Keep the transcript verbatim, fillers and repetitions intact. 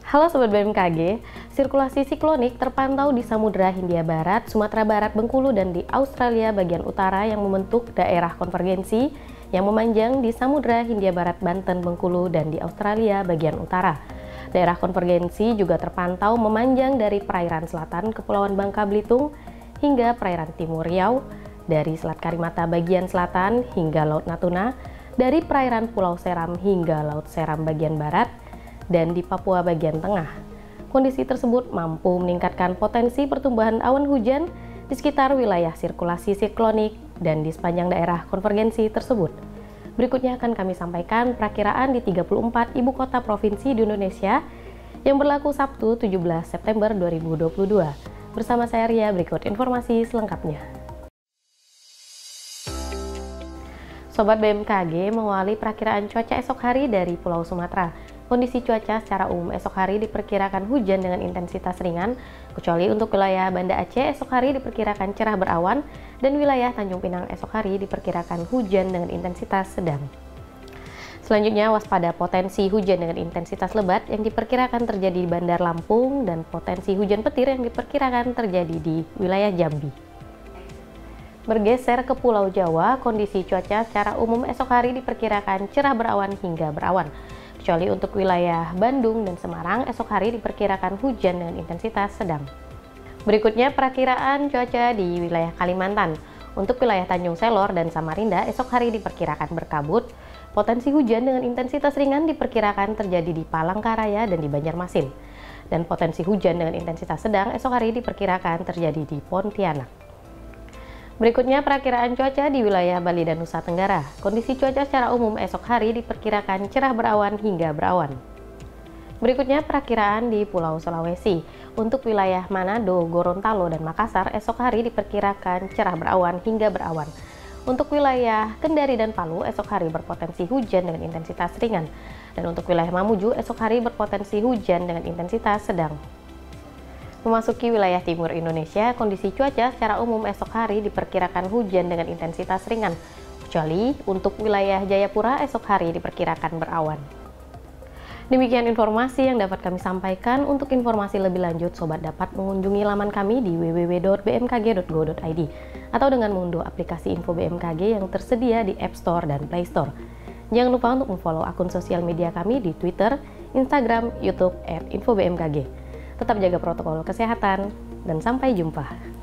Halo Sobat B M K G, sirkulasi siklonik terpantau di Samudra Hindia Barat, Sumatera Barat, Bengkulu, dan di Australia bagian utara yang membentuk daerah konvergensi yang memanjang di Samudra Hindia Barat, Banten, Bengkulu, dan di Australia bagian utara. Daerah konvergensi juga terpantau memanjang dari perairan selatan Kepulauan Bangka Belitung hingga perairan timur Riau, dari Selat Karimata bagian selatan hingga Laut Natuna, dari perairan Pulau Seram hingga Laut Seram bagian barat, dan di Papua bagian tengah. Kondisi tersebut mampu meningkatkan potensi pertumbuhan awan hujan di sekitar wilayah sirkulasi siklonik dan di sepanjang daerah konvergensi tersebut. Berikutnya akan kami sampaikan perakiraan di tiga puluh empat ibu kota provinsi di Indonesia yang berlaku Sabtu tujuh belas September dua ribu dua puluh dua. Bersama saya Ria, berikut informasi selengkapnya. Sobat B M K G mengawali perakiraan cuaca esok hari dari Pulau Sumatera. Kondisi cuaca secara umum esok hari diperkirakan hujan dengan intensitas ringan, kecuali untuk wilayah Banda Aceh esok hari diperkirakan cerah berawan, dan wilayah Tanjung Pinang esok hari diperkirakan hujan dengan intensitas sedang. Selanjutnya, waspada potensi hujan dengan intensitas lebat yang diperkirakan terjadi di Bandar Lampung dan potensi hujan petir yang diperkirakan terjadi di wilayah Jambi. Bergeser ke Pulau Jawa, kondisi cuaca secara umum esok hari diperkirakan cerah berawan hingga berawan. Kecuali untuk wilayah Bandung dan Semarang, esok hari diperkirakan hujan dengan intensitas sedang. Berikutnya perakiraan cuaca di wilayah Kalimantan. Untuk wilayah Tanjung Selor dan Samarinda, esok hari diperkirakan berkabut. Potensi hujan dengan intensitas ringan diperkirakan terjadi di Palangkaraya dan di Banjarmasin. Dan potensi hujan dengan intensitas sedang esok hari diperkirakan terjadi di Pontianak. Berikutnya perakiraan cuaca di wilayah Bali dan Nusa Tenggara. Kondisi cuaca secara umum esok hari diperkirakan cerah berawan hingga berawan. Berikutnya perakiraan di Pulau Sulawesi. Untuk wilayah Manado, Gorontalo, dan Makassar esok hari diperkirakan cerah berawan hingga berawan. Untuk wilayah Kendari dan Palu esok hari berpotensi hujan dengan intensitas ringan. Dan untuk wilayah Mamuju esok hari berpotensi hujan dengan intensitas sedang. Memasuki wilayah timur Indonesia, kondisi cuaca secara umum esok hari diperkirakan hujan dengan intensitas ringan, kecuali untuk wilayah Jayapura esok hari diperkirakan berawan. Demikian informasi yang dapat kami sampaikan. Untuk informasi lebih lanjut, Sobat dapat mengunjungi laman kami di w w w titik b m k g titik go titik i d atau dengan mengunduh aplikasi Info B M K G yang tersedia di App Store dan Play Store. Jangan lupa untuk follow akun sosial media kami di Twitter, Instagram, YouTube et info b m k g. Tetap jaga protokol kesehatan, dan sampai jumpa.